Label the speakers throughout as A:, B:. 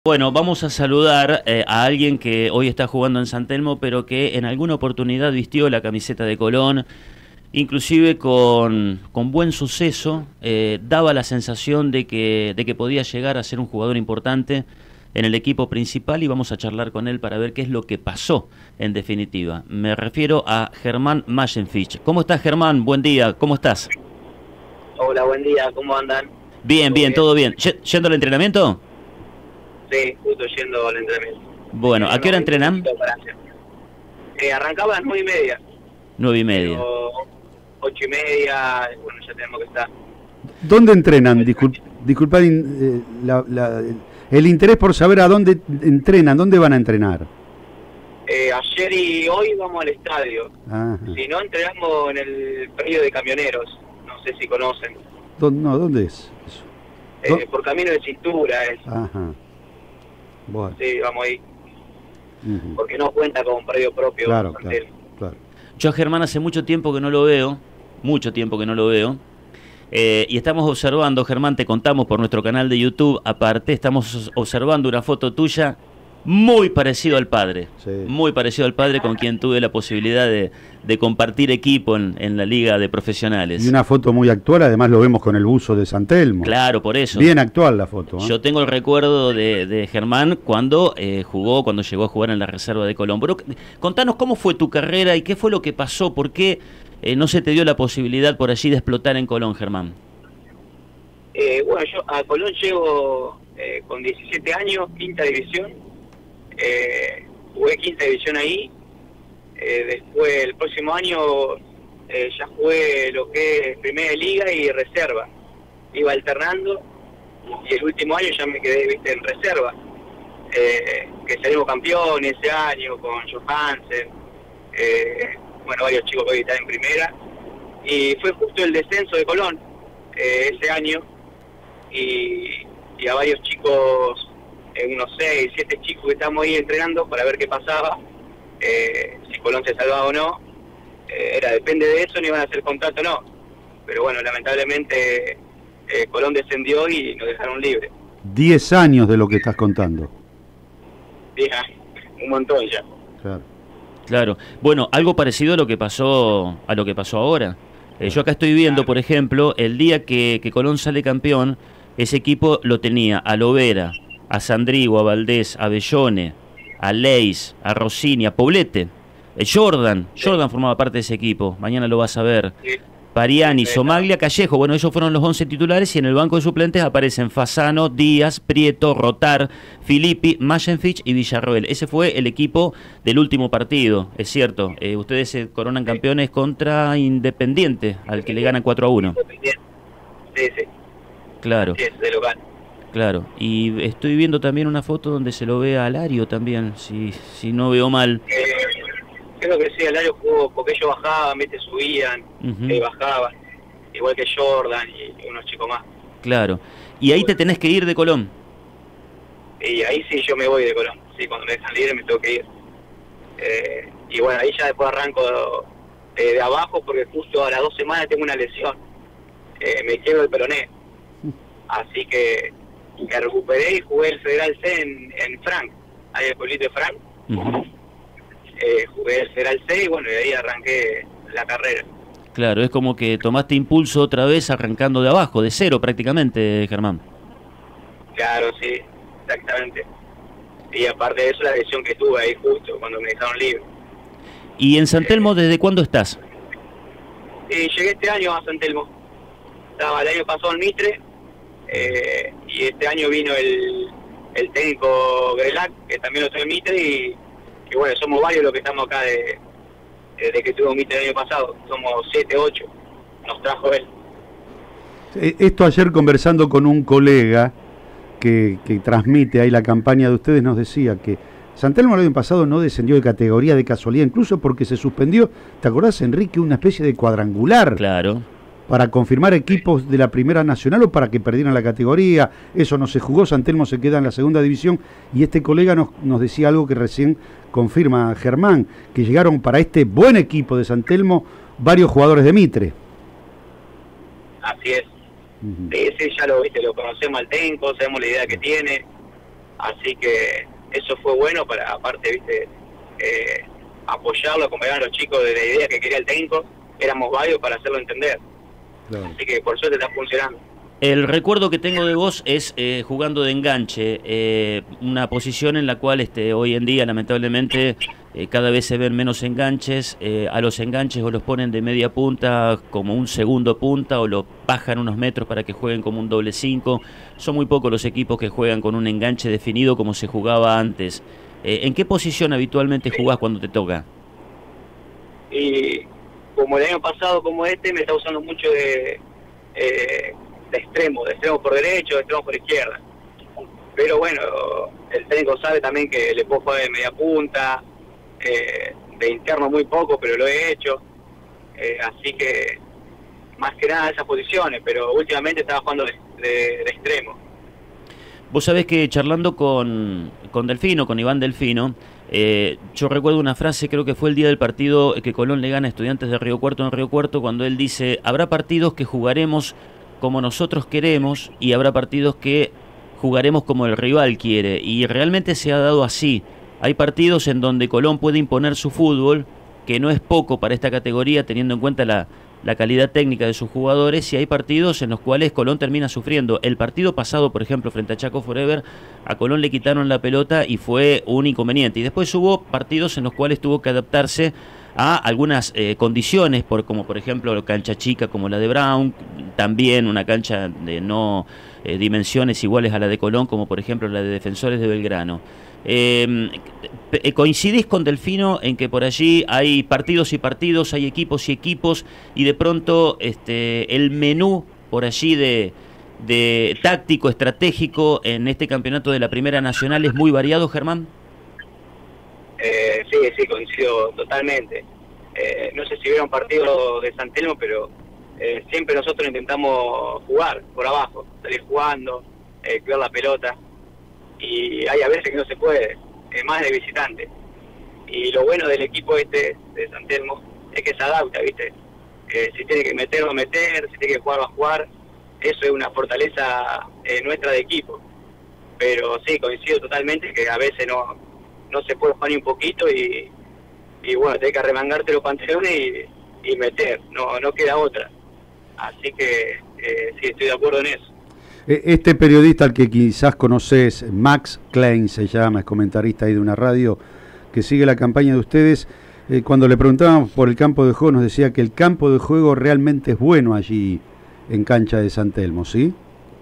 A: Bueno, vamos a saludar a alguien que hoy está jugando en San Telmo, pero que en alguna oportunidad vistió la camiseta de Colón, inclusive con buen suceso, daba la sensación de que podía llegar a ser un jugador importante en el equipo principal y vamos a charlar con él para ver qué es lo que pasó en definitiva. Me refiero a Germán Mayenfich. ¿Cómo estás, Germán? Buen día, ¿cómo estás?
B: Hola, buen día, ¿cómo andan?
A: Bien, bien, todo bien. ¿Yendo al entrenamiento?
B: Sí, justo yendo al entrenamiento.
A: Bueno, ¿a qué hora entrenan?
B: Arrancaba a las 9:30.
A: 9:30.
B: 8:30, bueno, ya tenemos que estar.
C: ¿Dónde entrenan? Disculpad el interés por saber a dónde entrenan, dónde van a entrenar.
B: Ayer y hoy vamos al estadio.
C: Ajá.
B: Si no, entrenamos en el predio de camioneros. No sé si conocen.
C: ¿Dónde es eso?
B: Por Camino de Cintura es.
C: Ajá. Bueno.
B: Sí, vamos ahí.
C: Uh-huh.
B: Porque no cuenta con un predio propio.
C: Claro.
A: Yo a Germán hace mucho tiempo que no lo veo, y estamos observando, Germán, te contamos por nuestro canal de YouTube, aparte estamos observando una foto tuya muy parecido al padre,
C: Sí.
A: Muy parecido al padre con quien tuve la posibilidad de compartir equipo en la liga de profesionales.
C: Y una foto muy actual, además lo vemos con el buzo de San Telmo.
A: Claro, por eso.
C: Bien actual la foto.
A: Yo tengo el recuerdo de Germán cuando cuando llegó a jugar en la reserva de Colón. Pero contanos cómo fue tu carrera y qué fue lo que pasó, por qué no se te dio la posibilidad por allí de explotar en Colón, Germán.
B: Bueno, yo a Colón llego con 17 años, quinta división. Jugué quinta división ahí. Después, el próximo año, ya jugué lo que es primera liga y reserva. Iba alternando y el último año ya me quedé, en reserva. Que salimos campeones ese año con Johansen, bueno, varios chicos que hoy están en primera. Y fue justo el descenso de Colón ese año. Y a varios chicos, unos 6, 7 chicos que estamos ahí entrenando para ver qué pasaba, si Colón se salvaba o no. Depende de eso, no iban a hacer contrato o no. Pero bueno, lamentablemente Colón descendió y nos dejaron libres.
C: 10 años de lo que estás contando.
B: Ya, un montón ya.
A: Claro. Bueno, algo parecido a lo que pasó ahora. Yo acá estoy viendo, por ejemplo, el día que Colón sale campeón, ese equipo lo tenía a Lovera, a Sandrigo, a Valdés, a Bellone, a Leis, a Rossini, a Poblete, Jordan formaba parte de ese equipo, mañana lo vas a ver,
B: Sí.
A: Pariani, Somaglia, Callejo, bueno, esos fueron los 11 titulares y en el banco de suplentes aparecen Fasano, Díaz, Prieto, Rotar, Filippi, Mayenfich y Villarroel. Ese fue el equipo del último partido, es cierto, ustedes se coronan campeones contra Independiente, al que le ganan 4-1.
B: Sí.
A: Claro.
B: Sí, es de local.
A: Claro, y estoy viendo también una foto donde se lo ve a Alario también, si no veo mal.
B: Creo que sí, Alario jugó porque ellos bajaban, subían, bajaban, igual que Jordan y unos chicos más.
A: Claro, y ahí te tenés que ir de Colón.
B: Y ahí sí yo me voy de Colón, sí, cuando me dejan libre me tengo que ir. Y bueno, ahí ya después arranco de abajo porque justo a las 2 semanas tengo una lesión, me quiebro el peroné. Así que me recuperé y jugué el Federal C en Frank, ahí el pueblito de Frank. Jugué el Federal C y bueno, y ahí arranqué la carrera.
A: Claro, es como que tomaste impulso otra vez arrancando de abajo, de cero prácticamente, Germán.
B: Claro, sí, exactamente. Y aparte de eso, la lesión que tuve ahí justo cuando me dejaron libre.
A: ¿Y en San Telmo desde cuándo estás?
B: Llegué este año a San Telmo. Estaba el año pasado en Mitre, y este año vino el técnico Grelac, que también lo estoy en Mitre, y bueno, somos varios los que estamos acá desde que tuvo Mitre el año pasado. Somos 7, 8, nos trajo él.
C: Esto ayer conversando con un colega que transmite ahí la campaña de ustedes, nos decía que San Telmo el año pasado no descendió de categoría de casualidad, incluso porque se suspendió, ¿te acordás, Enrique? Una especie de cuadrangular.
A: Claro.
C: Para confirmar equipos de la Primera Nacional o para que perdieran la categoría. Eso no se jugó, San Telmo se queda en la segunda división. Y este colega nos decía algo que recién confirma Germán, que llegaron para este buen equipo de San Telmo varios jugadores de Mitre.
B: Así es. Sí, ya lo conocemos al técnico, sabemos la idea que tiene. así que eso fue bueno para, aparte, viste, apoyarlo, acompañar a los chicos de la idea que quería el técnico, éramos varios para hacerlo entender. Claro. Así que por suerte está funcionando.
A: El recuerdo que tengo de vos es jugando de enganche, una posición en la cual hoy en día lamentablemente cada vez se ven menos enganches, a los enganches o los ponen de media punta como un segundo punta o lo bajan unos metros para que jueguen como un doble 5. Son muy pocos los equipos que juegan con un enganche definido como se jugaba antes. ¿En qué posición habitualmente jugás cuando te toca?
B: Y como el año pasado, como me está usando mucho de extremo por derecho, de extremo por izquierda. Pero bueno, el técnico sabe también que le puedo jugar de media punta, de interno muy poco, pero lo he hecho. Así que más que nada esas posiciones, pero últimamente estaba jugando de extremo.
A: Vos sabés que charlando con Delfino, con Iván Delfino, yo recuerdo una frase, creo que fue el día del partido que Colón le gana a Estudiantes de Río Cuarto en Río Cuarto, cuando él dice, habrá partidos que jugaremos como nosotros queremos y habrá partidos que jugaremos como el rival quiere, y realmente se ha dado así. Hay partidos en donde Colón puede imponer su fútbol, que no es poco para esta categoría teniendo en cuenta la calidad técnica de sus jugadores, y hay partidos en los cuales Colón termina sufriendo. El partido pasado, por ejemplo, frente a Chaco Forever, a Colón le quitaron la pelota y fue un inconveniente, y después hubo partidos en los cuales tuvo que adaptarse a algunas condiciones, como por ejemplo cancha chica como la de Brown, también una cancha de no dimensiones iguales a la de Colón, como por ejemplo la de Defensores de Belgrano. ¿Coincidís con Delfino en que por allí hay partidos y partidos, hay equipos y equipos, y de pronto el menú por allí de táctico, estratégico en este campeonato de la Primera Nacional es muy variado, Germán?
B: Sí, coincido totalmente. No sé si hubiera un partido de San Telmo, pero siempre nosotros intentamos jugar por abajo, salir jugando, cuidar la pelota, y hay a veces que no se puede, más de visitante. Y lo bueno del equipo de San Telmo es que se adapta, ¿viste? Si tiene que meter, va a meter, si tiene que jugar, va a jugar. Eso es una fortaleza nuestra de equipo. Pero sí, coincido totalmente que a veces no se puede jugar ni un poquito y bueno, tenés que arremangarte los pantalones y meter, no queda otra. Así que sí, estoy de acuerdo en eso.
C: Este periodista al que quizás conocés, Max Klein se llama, es comentarista ahí de una radio que sigue la campaña de ustedes, cuando le preguntábamos por el campo de juego nos decía que el campo de juego realmente es bueno allí en cancha de San Telmo, ¿sí?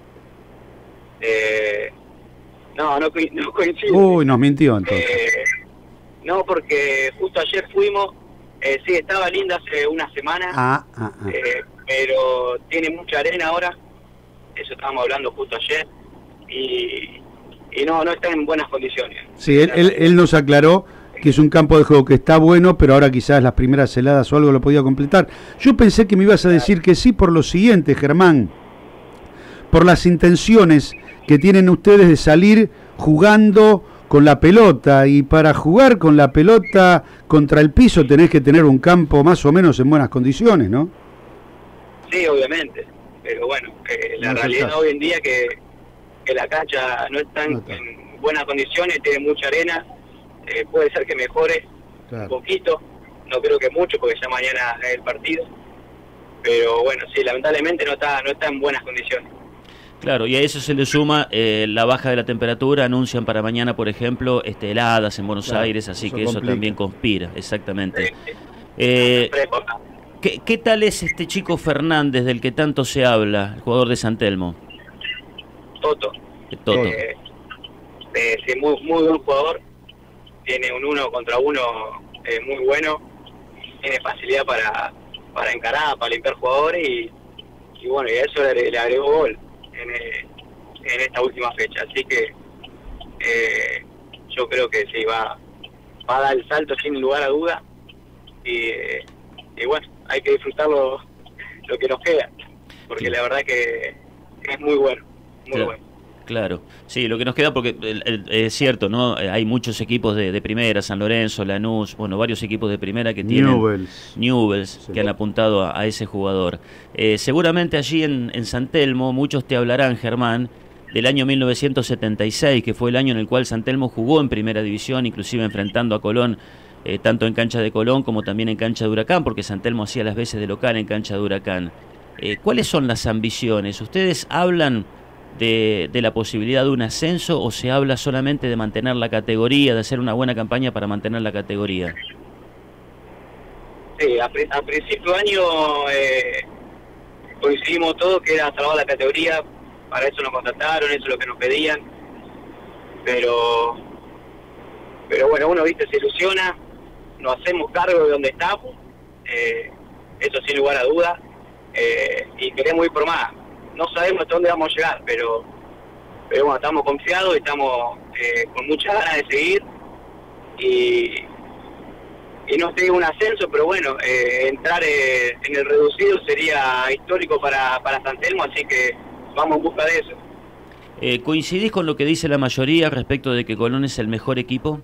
B: No coincido.
C: Uy, nos mintió entonces.
B: No, porque justo ayer fuimos, sí, estaba linda hace una semana, pero tiene mucha arena ahora, eso estábamos hablando justo ayer, y no está en buenas condiciones. Sí,
C: él nos aclaró que es un campo de juego que está bueno, pero ahora quizás las primeras heladas o algo lo podía completar. Yo pensé que me ibas a decir que sí por lo siguiente, Germán, por las intenciones que tienen ustedes de salir jugando con la pelota, y para jugar con la pelota contra el piso tenés que tener un campo más o menos en buenas condiciones, ¿no?
B: Sí, obviamente, pero bueno, la realidad hoy en día que la cancha no está en buenas condiciones, tiene mucha arena, puede ser que mejore un poquito, no creo que mucho porque ya mañana es el partido, pero bueno, sí, lamentablemente no está en buenas condiciones.
A: Claro, y a eso se le suma la baja de la temperatura. Anuncian para mañana, por ejemplo, heladas en Buenos Aires, así que eso también conspira, exactamente. ¿Qué tal es este chico Fernández del que tanto se habla, el jugador de San Telmo?
B: Toto. Sí, muy buen jugador, tiene un 1 contra 1 muy bueno, tiene facilidad para encarar, para limpiar jugadores, y bueno, y a eso le agregó gol en esta última fecha, así que yo creo que sí va a dar el salto sin lugar a duda, y bueno, hay que disfrutar lo que nos queda, porque la verdad que es muy bueno, muy bueno.
A: Claro, sí, lo que nos queda, porque es cierto, ¿no? Hay muchos equipos de primera, San Lorenzo, Lanús, bueno, varios equipos de primera que tienen Newell's que han apuntado a ese jugador. Seguramente allí en San Telmo muchos te hablarán, Germán, del año 1976, que fue el año en el cual San Telmo jugó en primera división, inclusive enfrentando a Colón, tanto en cancha de Colón como también en cancha de Huracán, porque San Telmo hacía las veces de local en cancha de Huracán. ¿Cuáles son las ambiciones? ¿Ustedes hablan de la posibilidad de un ascenso o se habla solamente de mantener la categoría, de hacer una buena campaña para mantener la categoría?
B: Sí, a principio de año coincidimos todos que era salvar la categoría, para eso nos contrataron, eso es lo que nos pedían, pero bueno, uno, viste, se ilusiona, nos hacemos cargo de donde estamos, eso sin lugar a duda, y queremos ir por más. No sabemos hasta dónde vamos a llegar, pero bueno, estamos confiados, estamos con muchas ganas de seguir, y no te digo un ascenso, pero bueno, entrar en el reducido sería histórico para San Telmo, así que vamos en busca de eso.
A: ¿Coincidís con lo que dice la mayoría respecto de que Colón es el mejor equipo?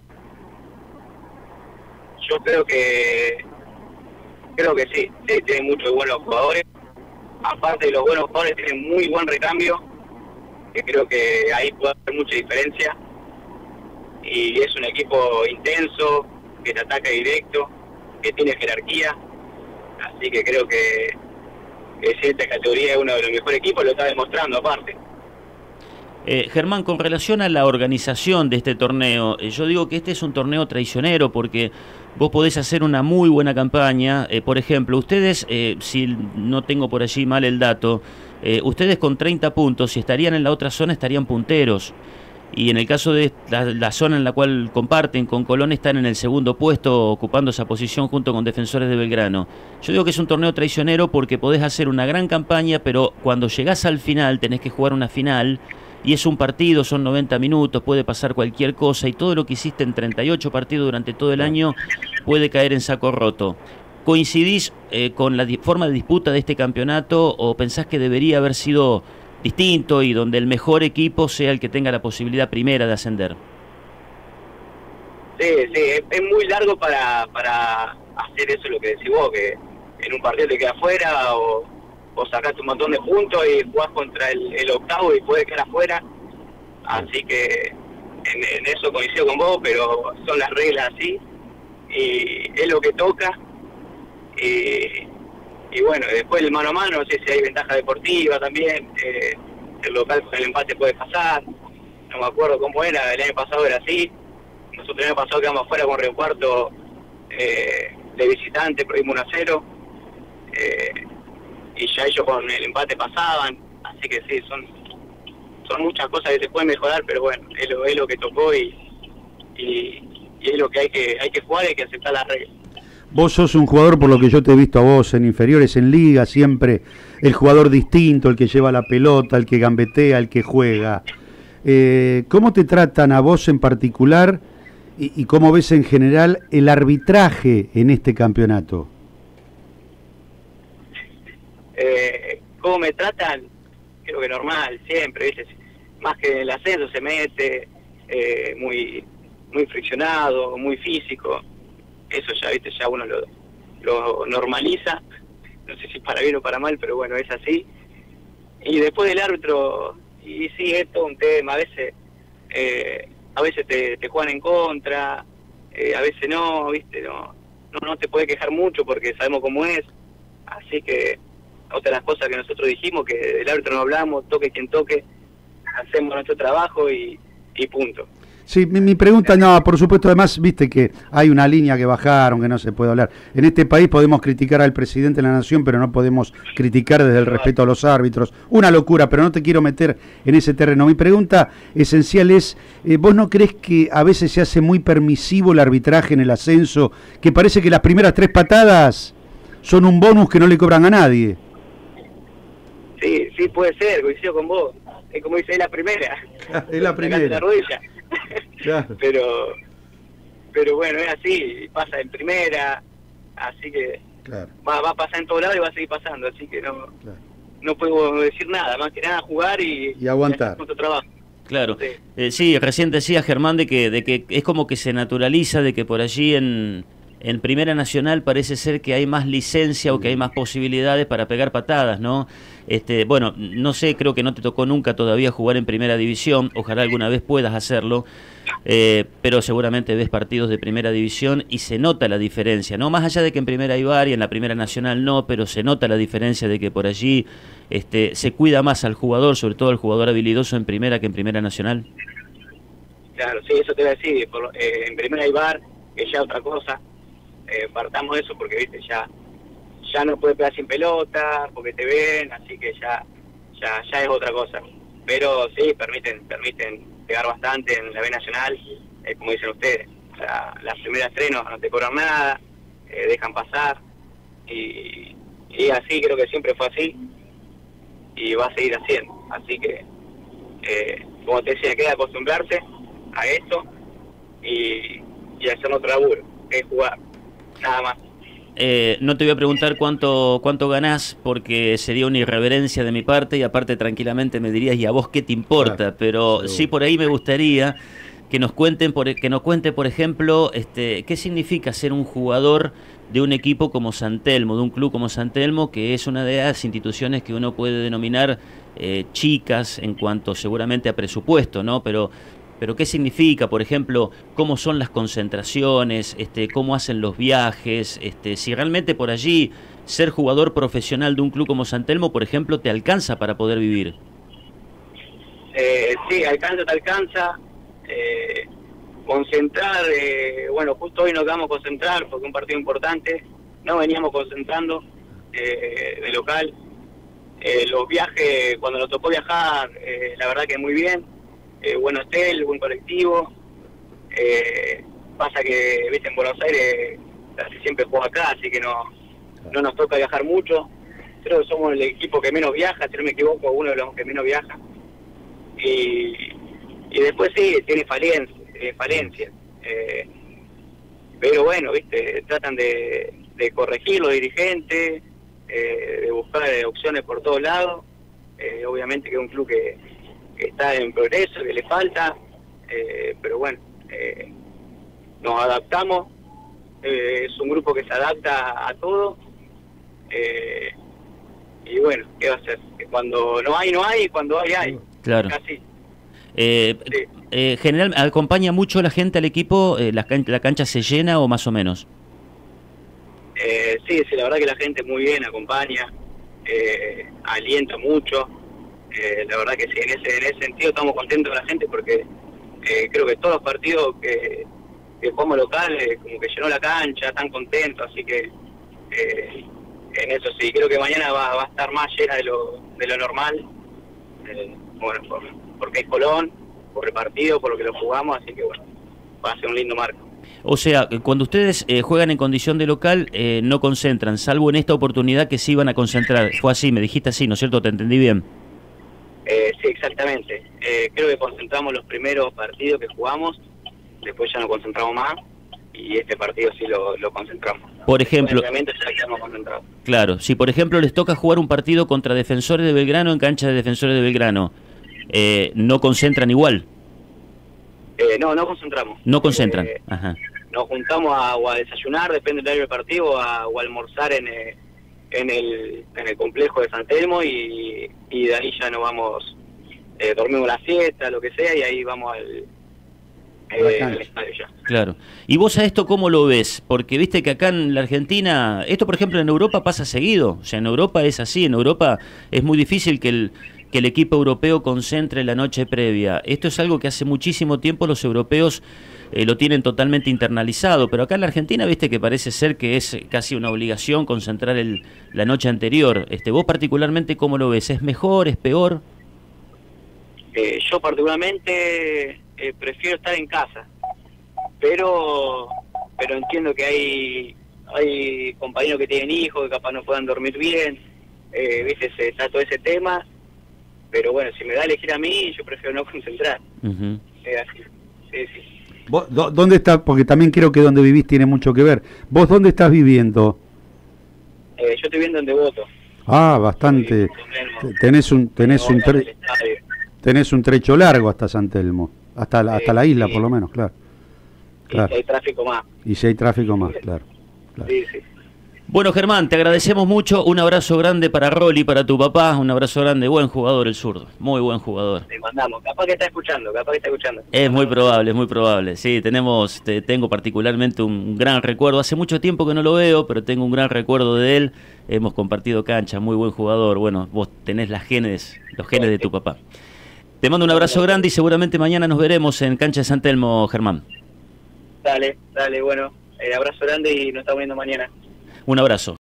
B: Yo creo que sí, tiene muchos buenos jugadores. Aparte de los buenos jugadores, tienen muy buen recambio, que creo que ahí puede haber mucha diferencia. Y es un equipo intenso, que te ataca directo, que tiene jerarquía. Así que creo que si esta categoría es uno de los mejores equipos, lo está demostrando aparte.
A: Germán, con relación a la organización de este torneo, yo digo que este es un torneo traicionero porque vos podés hacer una muy buena campaña. Por ejemplo, ustedes, si no tengo por allí mal el dato, ustedes con 30 puntos, si estarían en la otra zona, estarían punteros. Y en el caso de la zona en la cual comparten con Colón, están en el segundo puesto, ocupando esa posición junto con Defensores de Belgrano. Yo digo que es un torneo traicionero porque podés hacer una gran campaña, pero cuando llegás al final tenés que jugar una final. Y es un partido, son 90 minutos, puede pasar cualquier cosa y todo lo que hiciste en 38 partidos durante todo el año puede caer en saco roto. ¿Coincidís con la forma de disputa de este campeonato o pensás que debería haber sido distinto y donde el mejor equipo sea el que tenga la posibilidad primera de ascender?
B: Sí, es muy largo para hacer eso, lo que decís vos, que en un partido te quedas fuera o sacaste un montón de puntos y jugás contra el octavo y puedes quedar afuera. Así que en eso coincido con vos, pero son las reglas así y es lo que toca. Y bueno, después el mano a mano, no sé si hay ventaja deportiva también, el local con el empate puede pasar, no me acuerdo cómo era, el año pasado era así. Nosotros el año pasado quedamos afuera con Río Cuarto de visitante, perdimos 1-0. Y ya ellos con el empate pasaban, así que sí, son muchas cosas que se pueden mejorar, pero bueno, es lo que tocó y es lo que hay que jugar, hay que aceptar las reglas.
C: Vos sos un jugador, por lo que yo te he visto a vos en inferiores, en liga, siempre el jugador distinto, el que lleva la pelota, el que gambetea, el que juega. ¿Cómo te tratan a vos en particular y cómo ves en general el arbitraje en este campeonato?
B: ¿Cómo me tratan? Creo que normal, siempre, ¿viste? Más que en el ascenso se mete, muy friccionado, muy físico. Eso ya, ¿viste? Ya uno lo normaliza, no sé si para bien o para mal, pero bueno, es así. Y después del árbitro, y sí, es todo un tema, a veces te juegan en contra, a veces no, ¿viste? No te puedes quejar mucho porque sabemos cómo es, así que otra de las cosas que nosotros dijimos, que del árbitro no hablamos, toque quien toque, hacemos nuestro trabajo y punto.
C: Sí, mi pregunta, no, por supuesto, además, viste que hay una línea que bajaron, que no se puede hablar. En este país podemos criticar al presidente de la nación, pero no podemos criticar desde el respeto a los árbitros. Una locura, pero no te quiero meter en ese terreno. Mi pregunta esencial es, ¿vos no crees que a veces se hace muy permisivo el arbitraje en el ascenso, que parece que las primeras 3 patadas son un bonus que no le cobran a nadie?
B: Sí, puede ser, coincido con vos. Es como dice, es la primera.
C: Es la primera.
B: La rodilla.
C: Claro.
B: Pero bueno, es así, pasa en primera, así que claro. va a pasar en todos lados y va a seguir pasando, así que no puedo decir nada, más que nada jugar y
C: aguantar
B: nuestro trabajo.
A: Claro, sí, recién decía Germán de que es como que se naturaliza, de que por allí en en Primera Nacional parece ser que hay más licencia o que hay más posibilidades para pegar patadas, ¿no? Bueno, no sé, creo que no te tocó nunca todavía jugar en Primera División, ojalá alguna vez puedas hacerlo, pero seguramente ves partidos de Primera División y se nota la diferencia, ¿no? Más allá de que en Primera hay VAR y en la Primera Nacional no, pero se nota la diferencia de que por allí se cuida más al jugador, sobre todo al jugador habilidoso en Primera que en Primera Nacional.
B: Claro, sí, eso te iba a decir, en Primera hay VAR, que ya otra cosa, partamos de eso porque, viste, ya no puedes pegar sin pelota, porque te ven, así que ya es otra cosa. Pero sí, permiten pegar bastante en la B Nacional, como dicen ustedes. O sea, las primeras tres no te cobran nada, dejan pasar, y así creo que siempre fue así, y va a seguir haciendo. Así que, como te decía, queda acostumbrarse a esto y hacer otro laburo, que es jugar, nada más.
A: No te voy a preguntar cuánto ganás, porque sería una irreverencia de mi parte, y aparte tranquilamente me dirías, ¿y a vos qué te importa? Claro, pero seguro. Sí, por ahí me gustaría que nos cuente, por ejemplo, qué significa ser un jugador de un equipo como San Telmo, de un club como San Telmo, que es una de las instituciones que uno puede denominar chicas en cuanto seguramente a presupuesto, ¿no? Pero ¿qué significa, por ejemplo, cómo son las concentraciones, cómo hacen los viajes, si realmente por allí ser jugador profesional de un club como San Telmo, por ejemplo, te alcanza para poder vivir?
B: Sí, te alcanza. Concentrar, bueno, justo hoy nos vamos a concentrar porque es un partido importante, no veníamos concentrando de local. Los viajes, cuando nos tocó viajar, la verdad que muy bien. Buen hotel, buen colectivo. Pasa que, viste, en Buenos Aires casi siempre juego acá, así que no nos toca viajar mucho. Creo que somos el equipo que menos viaja, si no me equivoco, uno de los que menos viaja. Y después sí, tiene falencias. Pero bueno, viste, tratan de corregir los dirigentes, de buscar opciones por todos lados. Obviamente que es un club que está en progreso, que le falta, pero bueno, nos adaptamos, es un grupo que se adapta a todo, y bueno, ¿qué va a hacer? Que cuando no hay, y cuando hay.
A: Claro.
B: Casi.
A: Sí. General, ¿acompaña mucho la gente al equipo? ¿La cancha se llena o más o menos?
B: Sí, la verdad que la gente muy bien acompaña, alienta mucho. La verdad que sí, en ese sentido estamos contentos con la gente porque creo que todos los partidos que jugamos local, como que llenó la cancha, están contentos, así que en eso sí, creo que mañana va a estar más llena de lo normal, bueno, porque es Colón, por el partido, por lo que lo jugamos, así que bueno, va a ser un lindo marco.
A: O sea, cuando ustedes juegan en condición de local, no concentran, salvo en esta oportunidad que sí iban a concentrar. Fue así, me dijiste así, ¿no es cierto? ¿Te entendí bien?
B: Sí, exactamente. Creo que concentramos los primeros partidos que jugamos, después ya no concentramos más, y este partido sí lo concentramos.
A: Por ejemplo,
B: obviamente ya quedamos concentrados.
A: Claro, si por ejemplo les toca jugar un partido contra Defensores de Belgrano en cancha de Defensores de Belgrano, ¿no concentran igual?
B: No concentramos.
A: No concentran, ajá.
B: Nos juntamos o a desayunar, depende del horario del partido, o a almorzar en el complejo de San Telmo, y de ahí ya nos vamos, dormimos la siesta, lo que sea, y ahí vamos al estadio ya.
A: Claro. ¿Y vos a esto cómo lo ves? Porque viste que acá en la Argentina, esto por ejemplo en Europa pasa seguido, o sea, en Europa es así, en Europa es muy difícil que el equipo europeo concentre la noche previa. Esto es algo que hace muchísimo tiempo los europeos lo tienen totalmente internalizado, pero acá en la Argentina viste que parece ser que es casi una obligación concentrar la noche anterior. ¿Vos particularmente cómo lo ves? ¿Es mejor, es peor?
B: Yo particularmente prefiero estar en casa, pero entiendo que hay compañeros que tienen hijos que capaz no puedan dormir bien, viste, está todo ese tema, pero bueno, si me da a elegir a mí, yo prefiero no concentrar. Así. Sí.
C: ¿Vos, ¿Dónde estás? Porque también creo que donde vivís tiene mucho que ver. ¿Vos dónde estás viviendo?
B: Yo estoy viviendo en Devoto.
C: Ah, bastante. Tenés un trecho largo hasta San Telmo, hasta la isla, por lo menos, claro.
B: Y si hay tráfico más.
C: Y si hay tráfico más, claro. Claro.
B: Sí, sí.
A: Bueno, Germán, te agradecemos mucho. Un abrazo grande para Rolly, para tu papá. Un abrazo grande. Buen jugador el zurdo. Muy buen jugador.
B: Le mandamos. Capaz que está escuchando,
A: Es muy probable, es muy probable. Sí, tengo particularmente un gran recuerdo. Hace mucho tiempo que no lo veo, pero tengo un gran recuerdo de él. Hemos compartido cancha, muy buen jugador. Bueno, vos tenés los genes de tu papá. Te mando un abrazo grande y seguramente mañana nos veremos en cancha de San Telmo, Germán.
B: Dale, bueno. Abrazo grande y nos estamos viendo mañana.
A: Un abrazo.